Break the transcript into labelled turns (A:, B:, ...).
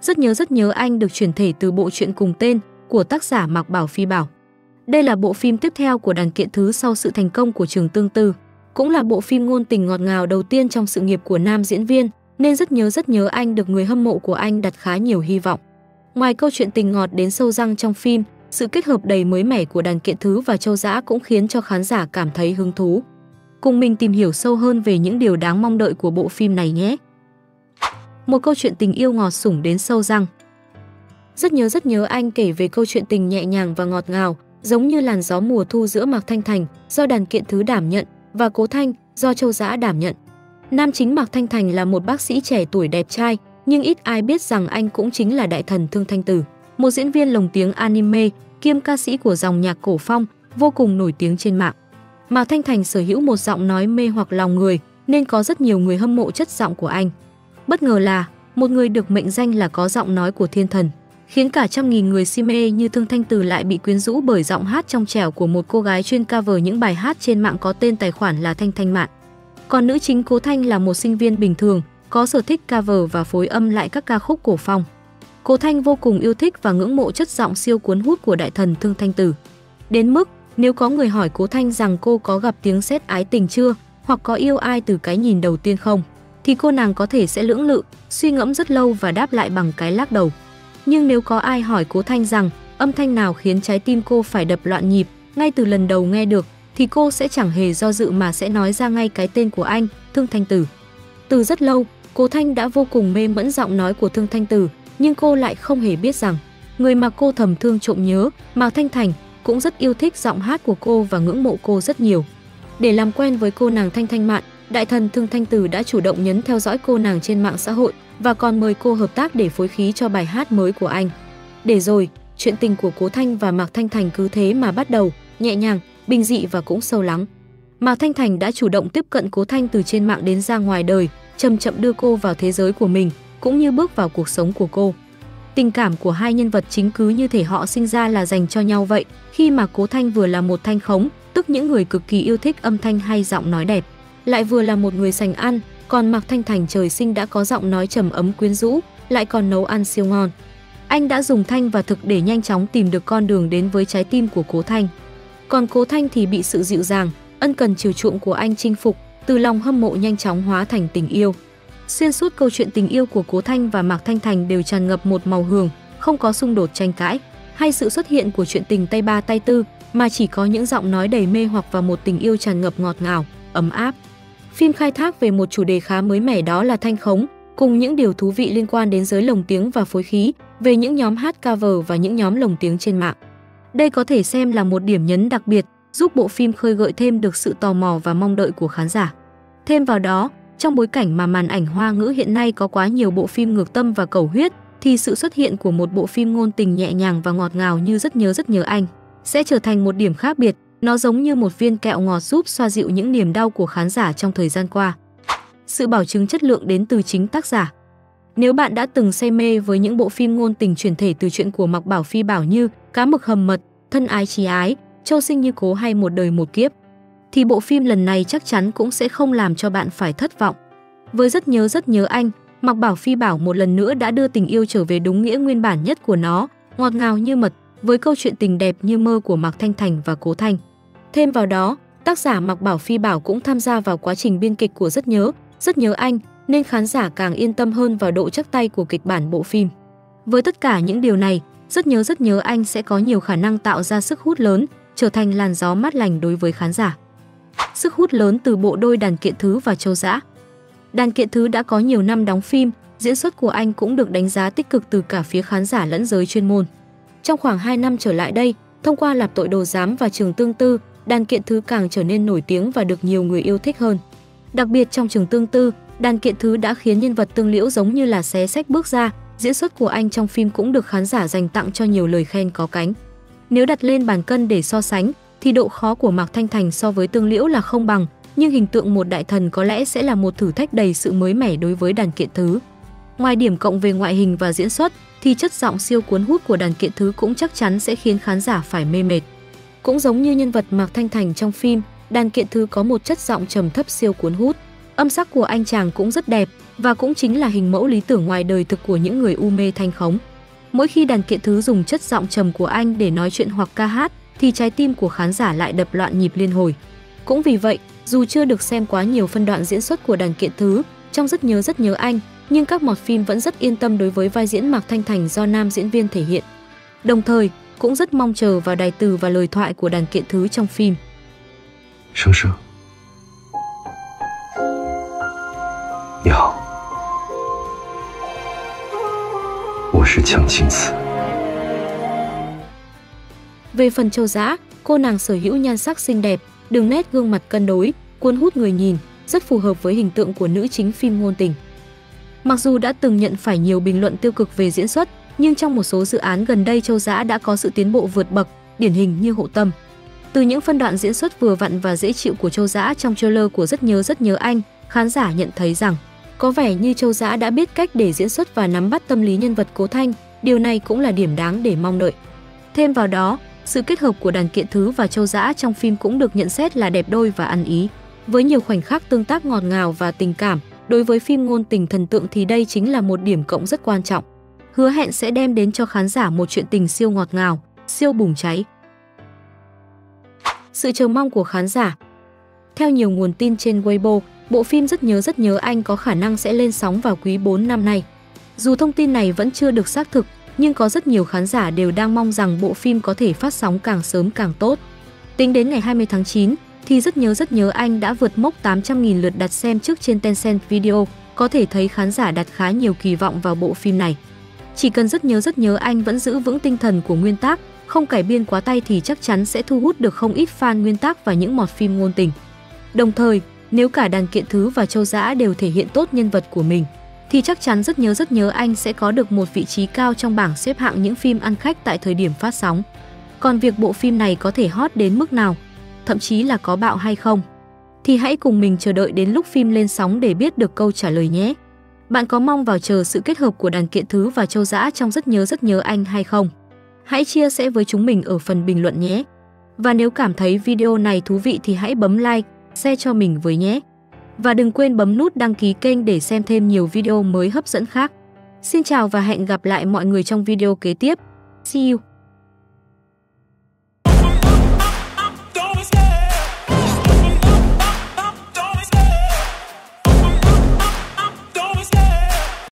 A: Rất nhớ anh được chuyển thể từ bộ truyện cùng tên của tác giả Mạc Bảo Phi Bảo. Đây là bộ phim tiếp theo của Đàn Kiện Thứ sau sự thành công của Trường Tương Tư, cũng là bộ phim ngôn tình ngọt ngào đầu tiên trong sự nghiệp của nam diễn viên, nên rất nhớ anh được người hâm mộ của anh đặt khá nhiều hy vọng. Ngoài câu chuyện tình ngọt đến sâu răng trong phim, sự kết hợp đầy mới mẻ của Đàn Kiện Thứ và Châu Dã cũng khiến cho khán giả cảm thấy hứng thú. Cùng mình tìm hiểu sâu hơn về những điều đáng mong đợi của bộ phim này nhé. Một câu chuyện tình yêu ngọt sủng đến sâu răng. Rất nhớ anh kể về câu chuyện tình nhẹ nhàng và ngọt ngào, giống như làn gió mùa thu giữa Mạc Thanh Thành do Đàn Kiện Thứ đảm nhận và Cố Thanh do Châu Dã đảm nhận. Nam chính Mạc Thanh Thành là một bác sĩ trẻ tuổi đẹp trai, nhưng ít ai biết rằng anh cũng chính là đại thần Thương Thanh Tử, một diễn viên lồng tiếng anime kiêm ca sĩ của dòng nhạc cổ phong vô cùng nổi tiếng trên mạng. Mạc Thanh Thành sở hữu một giọng nói mê hoặc lòng người, nên có rất nhiều người hâm mộ chất giọng của anh. Bất ngờ là một người được mệnh danh là có giọng nói của thiên thần, khiến cả trăm nghìn người si mê như Thương Thanh Tử lại bị quyến rũ bởi giọng hát trong trẻo của một cô gái chuyên cover những bài hát trên mạng có tên tài khoản là Thanh Thanh Mạn. Còn nữ chính Cố Thanh là một sinh viên bình thường, có sở thích cover và phối âm lại các ca khúc cổ phong. Cố Thanh vô cùng yêu thích và ngưỡng mộ chất giọng siêu cuốn hút của đại thần Thương Thanh Tử. Đến mức nếu có người hỏi Cố Thanh rằng cô có gặp tiếng sét ái tình chưa, hoặc có yêu ai từ cái nhìn đầu tiên không, thì cô nàng có thể sẽ lưỡng lự, suy ngẫm rất lâu và đáp lại bằng cái lắc đầu. Nhưng nếu có ai hỏi Cố Thanh rằng âm thanh nào khiến trái tim cô phải đập loạn nhịp ngay từ lần đầu nghe được, thì cô sẽ chẳng hề do dự mà sẽ nói ra ngay cái tên của anh, Thương Thanh Tử. Từ rất lâu, Cố Thanh đã vô cùng mê mẫn giọng nói của Thương Thanh Tử, nhưng cô lại không hề biết rằng người mà cô thầm thương trộm nhớ, Mạc Thanh Thành, cũng rất yêu thích giọng hát của cô và ngưỡng mộ cô rất nhiều. Để làm quen với cô nàng Thanh Thanh Mạn, đại thần Thương Thanh Tử đã chủ động nhấn theo dõi cô nàng trên mạng xã hội và còn mời cô hợp tác để phối khí cho bài hát mới của anh. Để rồi, chuyện tình của Cố Thanh và Mạc Thanh Thành cứ thế mà bắt đầu, nhẹ nhàng, bình dị và cũng sâu lắng. Mạc Thanh Thành đã chủ động tiếp cận Cố Thanh từ trên mạng đến ra ngoài đời, chậm chậm đưa cô vào thế giới của mình, cũng như bước vào cuộc sống của cô. Tình cảm của hai nhân vật chính cứ như thể họ sinh ra là dành cho nhau vậy, khi mà Cố Thanh vừa là một thanh khống, tức những người cực kỳ yêu thích âm thanh hay giọng nói đẹp, lại vừa là một người sành ăn, còn Mạc Thanh Thành trời sinh đã có giọng nói trầm ấm quyến rũ, lại còn nấu ăn siêu ngon. Anh đã dùng thanh và thực để nhanh chóng tìm được con đường đến với trái tim của Cố Thanh. Còn Cố Thanh thì bị sự dịu dàng, ân cần chiều chuộng của anh chinh phục, từ lòng hâm mộ nhanh chóng hóa thành tình yêu. Xuyên suốt câu chuyện tình yêu của Cố Thanh và Mạc Thanh Thành đều tràn ngập một màu hường, không có xung đột tranh cãi hay sự xuất hiện của chuyện tình tay ba tay tư, mà chỉ có những giọng nói đầy mê hoặc và một tình yêu tràn ngập ngọt ngào, ấm áp. Phim khai thác về một chủ đề khá mới mẻ, đó là thanh khống, cùng những điều thú vị liên quan đến giới lồng tiếng và phối khí, về những nhóm hát cover và những nhóm lồng tiếng trên mạng. Đây có thể xem là một điểm nhấn đặc biệt, giúp bộ phim khơi gợi thêm được sự tò mò và mong đợi của khán giả. Thêm vào đó, trong bối cảnh mà màn ảnh Hoa ngữ hiện nay có quá nhiều bộ phim ngược tâm và cầu huyết, thì sự xuất hiện của một bộ phim ngôn tình nhẹ nhàng và ngọt ngào như Rất nhớ anh sẽ trở thành một điểm khác biệt. Nó giống như một viên kẹo ngọt giúp xoa dịu những niềm đau của khán giả trong thời gian qua. Sự bảo chứng chất lượng đến từ chính tác giả. Nếu bạn đã từng say mê với những bộ phim ngôn tình chuyển thể từ truyện của Mạc Bảo Phi Bảo như Cá Mực Hầm Mật, Thân Ái Chí Ái, Châu Sinh Như Cố hay Một Đời Một Kiếp, thì bộ phim lần này chắc chắn cũng sẽ không làm cho bạn phải thất vọng. Với Rất nhớ anh, Mạc Bảo Phi Bảo một lần nữa đã đưa tình yêu trở về đúng nghĩa nguyên bản nhất của nó, ngọt ngào như mật, với câu chuyện tình đẹp như mơ của Mạc Thanh Thành và Cố Thanh. Thêm vào đó, tác giả Mạc Bảo Phi Bảo cũng tham gia vào quá trình biên kịch của Rất nhớ anh, nên khán giả càng yên tâm hơn vào độ chắc tay của kịch bản bộ phim. Với tất cả những điều này, Rất nhớ anh sẽ có nhiều khả năng tạo ra sức hút lớn, trở thành làn gió mát lành đối với khán giả. Sức hút lớn từ bộ đôi Đàn Kiện Thứ và Châu Dã. Đàn Kiện Thứ đã có nhiều năm đóng phim, diễn xuất của anh cũng được đánh giá tích cực từ cả phía khán giả lẫn giới chuyên môn. Trong khoảng 2 năm trở lại đây, thông qua Lạp Tội Đồ Giám và Trường Tương Tư, Đàn Kiện Thứ càng trở nên nổi tiếng và được nhiều người yêu thích hơn. Đặc biệt trong Trường Tương Tư, Đàn Kiện Thứ đã khiến nhân vật Tương Liễu giống như là xé xách bước ra, diễn xuất của anh trong phim cũng được khán giả dành tặng cho nhiều lời khen có cánh. Nếu đặt lên bàn cân để so sánh, thì độ khó của Mạc Thanh Thành so với Tương Liễu là không bằng, nhưng hình tượng một đại thần có lẽ sẽ là một thử thách đầy sự mới mẻ đối với Đàn Kiện Thứ. Ngoài điểm cộng về ngoại hình và diễn xuất, thì chất giọng siêu cuốn hút của Đàn Kiện Thứ cũng chắc chắn sẽ khiến khán giả phải mê mệt. Cũng giống như nhân vật Mạc Thanh Thành trong phim, Đàn Kiện Thứ có một chất giọng trầm thấp siêu cuốn hút. Âm sắc của anh chàng cũng rất đẹp và cũng chính là hình mẫu lý tưởng ngoài đời thực của những người u mê thanh khống. Mỗi khi đàn kiện thứ dùng chất giọng trầm của anh để nói chuyện hoặc ca hát thì trái tim của khán giả lại đập loạn nhịp liên hồi. Cũng vì vậy, dù chưa được xem quá nhiều phân đoạn diễn xuất của đàn kiện thứ trong Rất nhớ anh, nhưng các mọt phim vẫn rất yên tâm đối với vai diễn Mạc Thanh Thành do nam diễn viên thể hiện. Đồng thời, cũng rất mong chờ vào đài từ và lời thoại của đàn kiện thứ trong phim.
B: 生生，你好，我是强青子。
A: Về phần Châu Dã, cô nàng sở hữu nhan sắc xinh đẹp, đường nét gương mặt cân đối, cuốn hút người nhìn, rất phù hợp với hình tượng của nữ chính phim ngôn tình. Mặc dù đã từng nhận phải nhiều bình luận tiêu cực về diễn xuất, nhưng trong một số dự án gần đây Châu Dã đã có sự tiến bộ vượt bậc, điển hình như Hộ Tâm. Từ những phân đoạn diễn xuất vừa vặn và dễ chịu của Châu Dã trong trailer của Rất nhớ anh, khán giả nhận thấy rằng có vẻ như Châu Dã đã biết cách để diễn xuất và nắm bắt tâm lý nhân vật Cố Thanh, điều này cũng là điểm đáng để mong đợi. Thêm vào đó, sự kết hợp của đàn kiện thứ và Châu Dã trong phim cũng được nhận xét là đẹp đôi và ăn ý. Với nhiều khoảnh khắc tương tác ngọt ngào và tình cảm, đối với phim ngôn tình thần tượng thì đây chính là một điểm cộng rất quan trọng. Hứa hẹn sẽ đem đến cho khán giả một chuyện tình siêu ngọt ngào, siêu bùng cháy. Sự chờ mong của khán giả. Theo nhiều nguồn tin trên Weibo, bộ phim Rất nhớ anh có khả năng sẽ lên sóng vào quý 4 năm nay. Dù thông tin này vẫn chưa được xác thực, nhưng có rất nhiều khán giả đều đang mong rằng bộ phim có thể phát sóng càng sớm càng tốt. Tính đến ngày 20 tháng 9, thì Rất nhớ anh đã vượt mốc 800.000 lượt đặt xem trước trên Tencent Video, có thể thấy khán giả đặt khá nhiều kỳ vọng vào bộ phim này. Chỉ cần Rất nhớ anh vẫn giữ vững tinh thần của nguyên tác, không cải biên quá tay thì chắc chắn sẽ thu hút được không ít fan nguyên tác và những mọt phim ngôn tình. Đồng thời, nếu cả đàn kiện thứ và Châu Dã đều thể hiện tốt nhân vật của mình, thì chắc chắn Rất nhớ anh sẽ có được một vị trí cao trong bảng xếp hạng những phim ăn khách tại thời điểm phát sóng. Còn việc bộ phim này có thể hot đến mức nào, thậm chí là có bạo hay không, thì hãy cùng mình chờ đợi đến lúc phim lên sóng để biết được câu trả lời nhé. Bạn có mong vào chờ sự kết hợp của đàn kiện thứ và Châu Dã trong Rất nhớ anh hay không? Hãy chia sẻ với chúng mình ở phần bình luận nhé. Và nếu cảm thấy video này thú vị thì hãy bấm like, share cho mình với nhé. Và đừng quên bấm nút đăng ký kênh để xem thêm nhiều video mới hấp dẫn khác. Xin chào và hẹn gặp lại mọi người trong video kế tiếp. See you!